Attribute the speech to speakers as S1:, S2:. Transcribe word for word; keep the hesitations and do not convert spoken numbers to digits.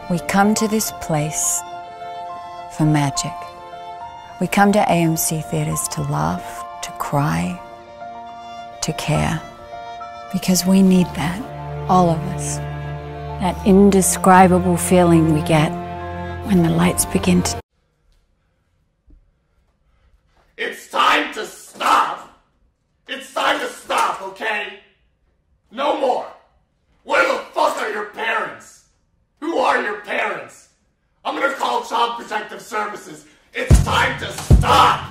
S1: We come to this place for magic. We come to A M C theaters to laugh, to cry, to care. Because we need that, all of us. That indescribable feeling we get when the lights begin to...
S2: It's time to stop! It's time to stop, okay? No more! Where the fuck are your parents? Who are your parents? I'm gonna call Child Protective Services. It's time to stop!